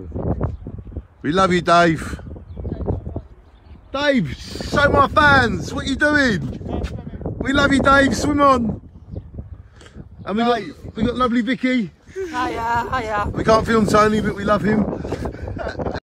We love you, Dave. Dave, show my fans what you doing. We love you, Dave. Swim on. And we got lovely Vicky. Hiya, hiya. We can't film Tony, but we love him.